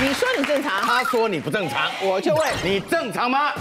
你说你正常， 他说你不正常， 我就问你正常吗？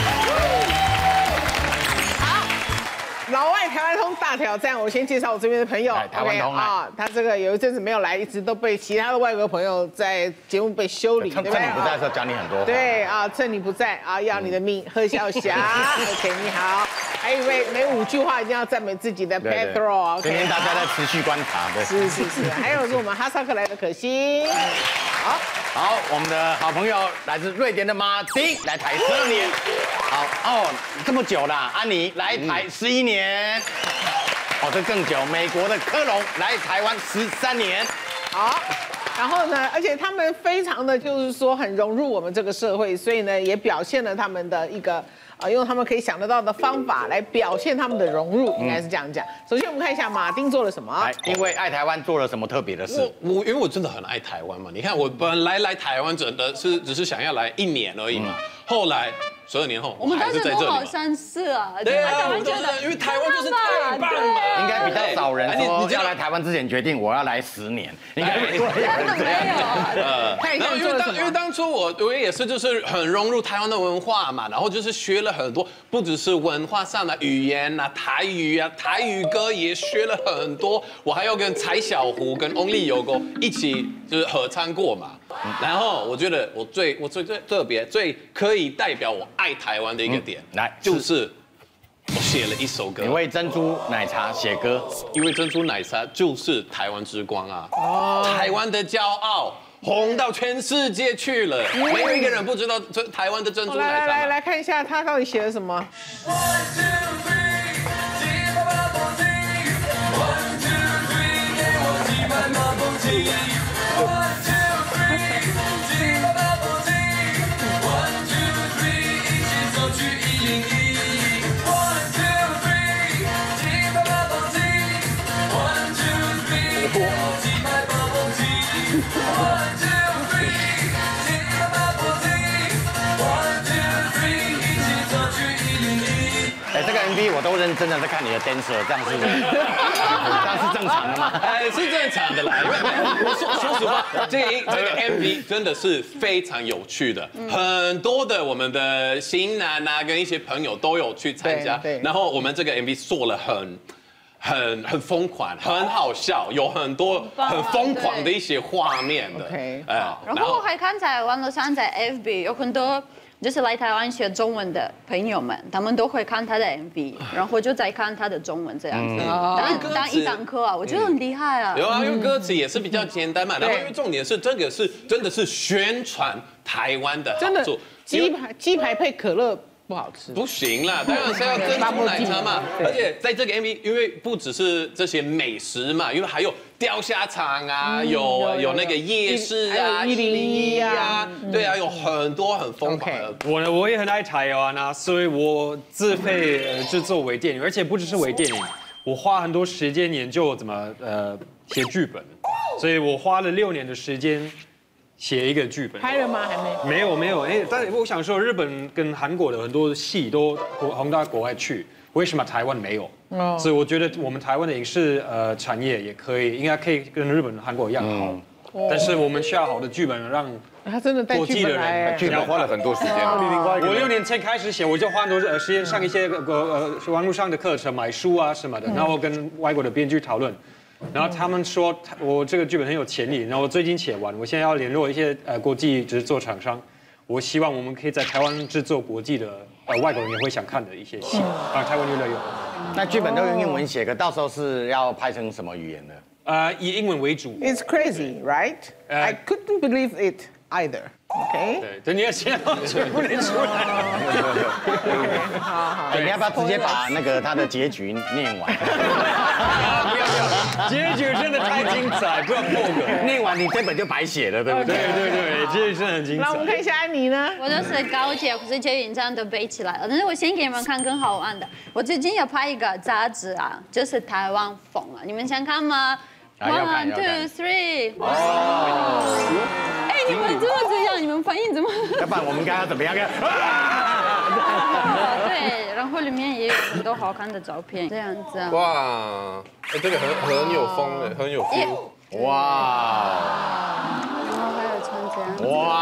老外台湾通大挑战，我先介绍我这边的朋友。 台湾通啊，他这个有一阵子没有来，一直都被其他的外国朋友在节目被修理，对不对？ 趁你不在的时候讲你很多。 对啊，趁你不在啊，要你的命，贺晓霞。OK， 你好。还有一位每5句话一定要赞美自己的 Pedro。 今天大家在持续观察，对。 是。还有是我们哈萨克来的可心。 好，我们的好朋友来自瑞典的马丁来台12年。好哦，这么久啦，安妮来台11年。哦，这更久。美国的科隆来台湾13年。 好，然后呢，而且他们非常的就是说很融入我们这个社会，所以呢也表现了他们的一个用他们可以想得到的方法来表现他们的融入，应该是这样讲。首先我们看一下马丁做了什么。 因为爱台湾做了什么特别的事？ 因为我真的很爱台湾嘛。你看我本来来台湾真的是只是想要来1年而已嘛，后来。12年后， 我们当时都好相似啊！ 对啊，我觉得因为台湾就是太棒了， 应该比较少人说你要来台湾之前决定我要来10年，应该没有人这样。 因为当初我也是就是很融入台湾的文化嘛，然后就是学了很多，不只是文化上的语言啊，台语啊，台语歌也学了很多，我还要跟蔡小虎跟翁立友哥一起就是合唱过嘛。然后我觉得我最特别、最可以代表我爱台湾的一个点，就是我写了一首歌。 你为珍珠奶茶写歌， 因为珍珠奶茶就是台湾之光啊，台湾的骄傲，红到全世界去了，没有一个人不知道台湾的珍珠奶茶。 来看一下他到底写了什么。 这个 MV 我都认真的在看你的 dancer， 这样是正常的吗？ 是正常的啦。因为我说实话，这个 MV 真的是非常有趣的，很多的我们的新男啊跟一些朋友都有去参加，然后我们这个 MV 做了很疯狂，很好笑，有很多很疯狂的一些画面的。 然后我还看在网络上，在 FB 有很多就是来台湾学中文的朋友们，他们都会看他的 MV， 然后就在看他的中文这样子，当一堂课啊，我觉得很厉害啊。 有啊，因为歌词也是比较简单嘛，然后因为重点是这个是真的是宣传台湾的好处， 鸡排配可乐。不好吃， 不行啦，当然是要珍珠奶茶嘛。而且在这个 MV， 因为不只是这些美食嘛，因为还有钓虾场啊，有那个夜市啊，101啊，对啊，有很多很疯狂的。 我也很爱台湾啊，所以我自费制作微电影，而且不只是微电影，我花很多时间研究怎么写剧本，所以我花了6年的时间。写一个剧本， 拍了吗？还没有，但是我想说，日本跟韩国的很多戏都红到国外去，为什么台湾没有？所以我觉得我们台湾的影视产业也应该可以跟日本、韩国一样好，但是我们需要好的剧本，让他真的带剧本来， 剧本花了很多时间。 我6年前开始写，我就花很多时间上一些网络上的课程，买书啊什么的，然后跟外国的编剧讨论。然后他们说我这个剧本很有潜力，然后我最近写完，我现在要联络一些国际制作厂商，我希望我们可以在台湾制作国际的外国人也会想看的一些戏，让台湾越来越好。 那剧本都用英文写，可到时候是要拍成什么语言的？ 以英文为主。 It's crazy, right? I couldn't believe it either. OK， 对，你要先全部念出来。 好， 你要不要直接把那个他的结局念完？ 不要，结局真的太精彩，不要破梗。 念完你这本就白写了，对不对？ 对，结局真的很精彩。 那我们看一下安妮呢？ 我就是高铁或是捷运站都背起来了，但是我先给你们看更好玩的。我最近有拍一个杂志啊，就是台湾风啊，你们想看吗？1, 2, 3。哎，你们怎么这样？你们反应怎么？ 要不然我们该要怎么样？ 对，然后里面也有很多好看的照片，这样子啊。 哇，哎，这个很有风的，很有 feel。 哇。 然后还有穿这样。 哇。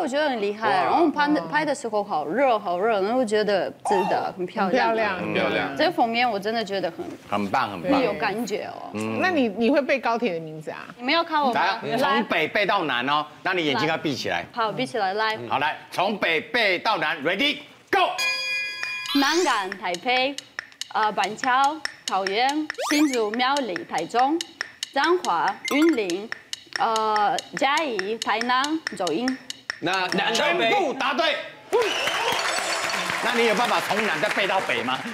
我觉得很厉害。然后拍的时候好热，然后我觉得真的很漂亮， 很漂亮。 这个封面我真的觉得很棒，很棒， 有感觉哦。 那你会背高铁的名字啊？ 你们要考我吗？ 从北背到南哦，那你眼睛要闭起来。 好，闭起来，来。 好，来，从北背到南 ，Ready Go。 南港、台北、板桥、桃园、新竹、苗栗、台中、彰化、云林、嘉义、台南、走音。 那全部答对。那你有办法从南再背到北吗？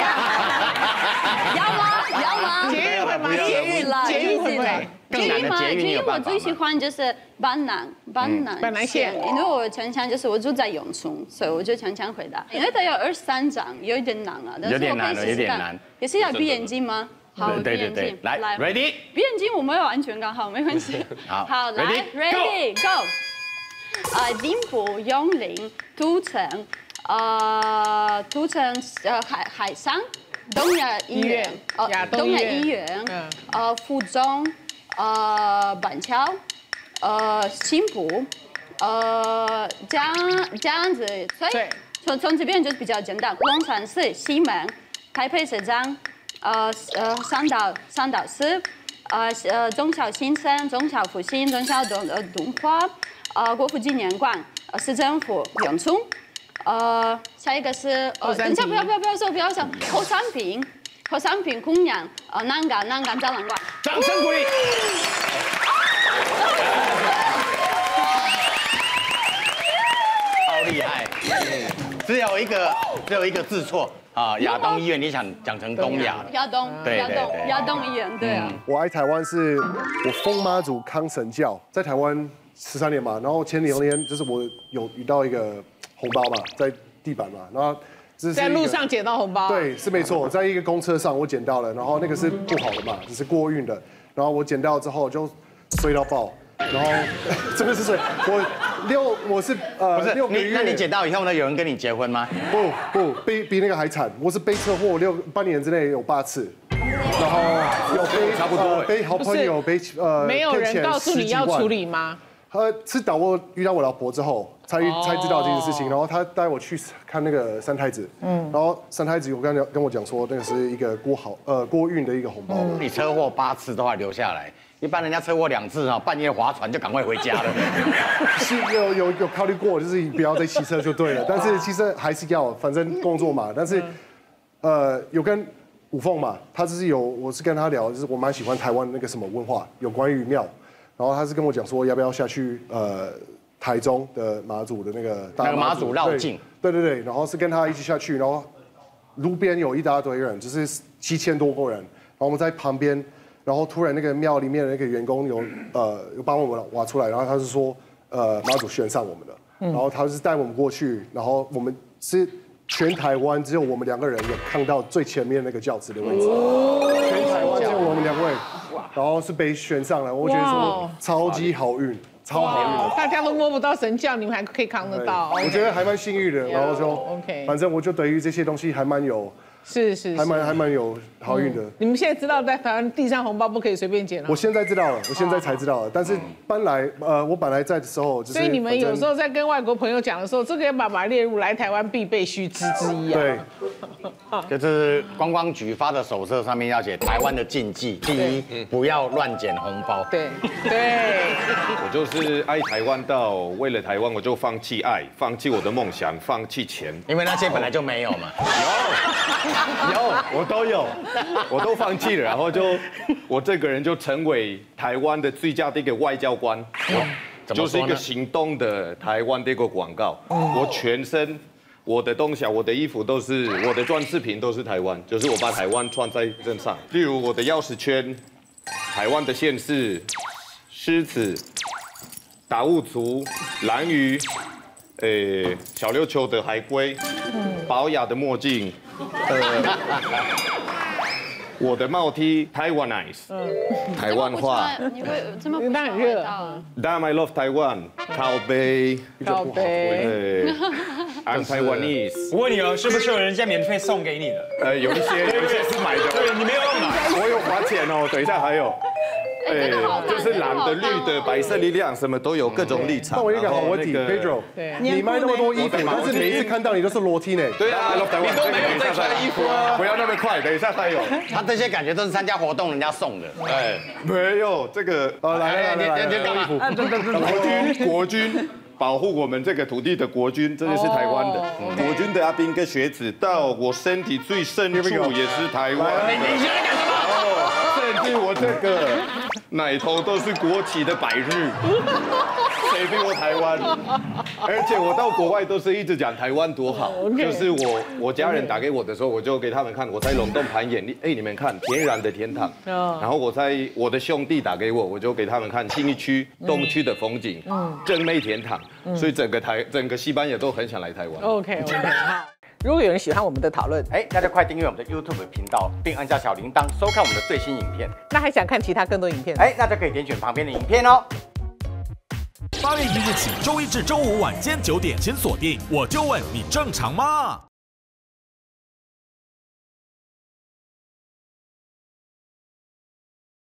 要吗？ 捷运会吗？捷运会不会？ 更难的捷运你有办法吗？ 我最喜欢就是板南线，因为我常常就是我住在永春，所以我就常常回答。因为它有23张，有一点难啊，但是我可以试试看。可是要闭眼睛吗？好，闭眼睛。 来 ，Ready。 闭眼睛，我没有安全感，好，没关系。好，来 ，Ready Go。顶埔、永林、土城、海山、东亚医院，东亚医院，府中，板桥，新埔，这样子，所以从这边就是比较简单。龙山寺、西门、台北市长，三岛市，中小新生、中小复兴、中小动画。国父纪念馆，市政府永春，下一个是等一下不要说，后山坪公园，南港展览馆。 掌声鼓励。好厉害，只有一个字错啊！亚东医院你想讲成东亚了？ 亚东医院，对啊。 我来台湾是我封妈祖康神教，在台湾13年嘛，然后前2年就是我有遇到一个红包嘛，在地板嘛，然后在路上捡到红包， 对，是没错，在一个公车上我捡到了，然后那个是不好的嘛，只是过运的，然后我捡到之后就衰到爆，然后真的是衰，我是6个月， 那你捡到以后呢？有人跟你结婚吗？ 不，比那个还惨，我是背车祸半年之内有8次。然后有差不多背好朋友背没有人告诉你要处理吗？ 是遇到我老婆之后才知道这件事情，然后他带我去看那个三太子，然后三太子有跟我讲说那个是一个过运的一个红包。 你车祸8次都还留下来，一般人家车祸2次哈，半夜划船就赶快回家了。 是有考虑过，就是不要再骑车就对了，但是其实还是要，反正工作嘛，但是有跟五凤嘛，他就是我是跟他聊，就是我蛮喜欢台湾那个什么文化，有关于庙，然后他是跟我讲说要不要下去台中的马祖的那个马祖绕境， 对，然后是跟他一起下去，然后路边有一大堆人，就是7000多个人，然后我们在旁边，然后突然那个庙里面的那个员工有帮我们挖出来，然后他是说马祖选上我们的，然后他是带我们过去，然后我们是。全台湾只有我们2个人有看到最前面那个轿子的位置，全台湾只有我们2位，然后是被选上了，我觉得说超级好运，超好运， 大家都摸不到神教，你们还可以扛得到， 我觉得还蛮幸运的，然后就 OK， 反正我就对于这些东西还蛮有。是，还蛮有好运的。 你们现在知道在台湾地上红包不可以随便捡了？ 我现在知道了，我现在才知道了。但是我本来在的时候， 所以你们有时候在跟外国朋友讲的时候，这个要把它列入来台湾必备须知之一啊。 对， 就是观光局发的手册上面要写台湾的禁忌，第一不要乱捡红包。 对。 我就是爱台湾到为了台湾我就放弃爱，放弃我的梦想，放弃钱， 因为那些本来就没有嘛。 有，我都有，我都放弃了，然后我这个人就成为台湾的最佳的一个外交官，就是一个行动的台湾的一个广告。我全身，我的东西，我的衣服都是，我的装饰品都是台湾，就是我把台湾穿在身上。例如我的钥匙圈，台湾的县市，狮子、达悟族、蓝鱼。小琉球的海龟，宝雅的墨镜，我的帽 T Taiwanese， 台湾话， 你会这么那很热。 Damn I love Taiwan， 靠背，I'm Taiwanese。 我问你哦，是不是有人家免费送给你的？ 有一些是买的。 对，你没有买， 我有花钱哦，等一下还有。 就是蓝的、绿的、白色力量，什么都有，各种立场。 那我有一个好问题 ，Pedro，你卖那么多衣服，但是每一次看到你都是裸体呢。 对啊， 你都没有在穿衣服啊！ 不要那么快，等一下才有。 他这些感觉都是参加活动人家送的。 哎， 没有这个， 来， 国军。保护我们这个土地的国军，这个是台湾的。国军的阿兵跟学子，到我身体最深处也是台湾的。 你现在干什么？ 甚至我这个奶头都是国旗的百日。谁比我台湾？而且我到国外都是一直讲台湾多好。就是我家人打给我的时候，我就给他们看我在龙洞盘演，你们看天然的天堂。然后我的兄弟打给我，我就给他们看信义区东区的风景，正妹天堂。所以整个西班牙都很想来台湾。 OK， 好。如果有人喜欢我们的讨论， 大家快订阅我们的 YouTube 频道，并按下小铃铛，收看我们的最新影片。 那还想看其他更多影片？ 那就可以点选旁边的影片哦。 8月1日起，周一至周五晚间9点，请锁定《我就问你正常吗》。